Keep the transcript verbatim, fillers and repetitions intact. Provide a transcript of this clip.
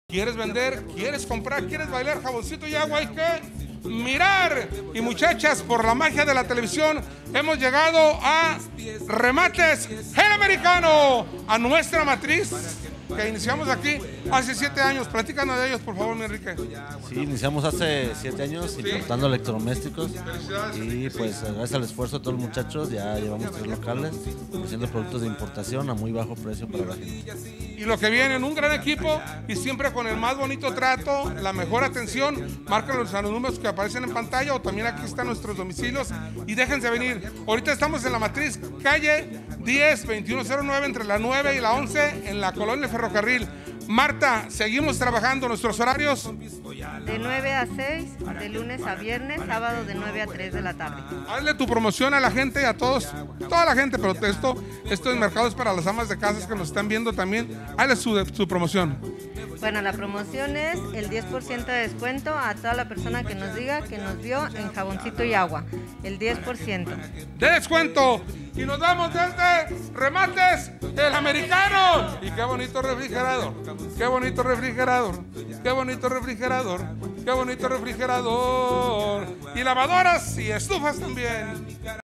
¿Quieres vender? ¿Quieres comprar? ¿Quieres bailar jaboncito y agua? Hay que mirar. Y muchachas, por la magia de la televisión, hemos llegado a Remates El Americano, a nuestra matriz, que iniciamos aquí hace siete años. Platícanos de ellos, por favor, mi Enrique. Sí, iniciamos hace siete años importando sí. electrodomésticos y pues gracias al esfuerzo de todos los muchachos ya llevamos tres locales haciendo productos de importación a muy bajo precio para la gente. Y lo que viene en un gran equipo y siempre con el más bonito trato, la mejor atención. Márcanos a los números que aparecen en pantalla o también aquí están nuestros domicilios y déjense venir. Ahorita estamos en la matriz, calle diez, veintiuno cero nueve, entre la nueve y la once, en la colonia Ferrocarril. Marta, seguimos trabajando nuestros horarios. De nueve a seis, de lunes a viernes, sábado de nueve a tres de la tarde. Hazle tu promoción a la gente y a todos, toda la gente, pero esto, esto es mercados para las amas de casas que nos están viendo también. Hazle su, su promoción. Bueno, la promoción es el diez por ciento de descuento a toda la persona que nos diga que nos vio en jaboncito y agua. El diez por ciento. De descuento. Y nos vamos desde Remates El Americano. Y qué bonito refrigerador. Qué bonito refrigerador. Qué bonito refrigerador. Qué bonito refrigerador. Y lavadoras y estufas también.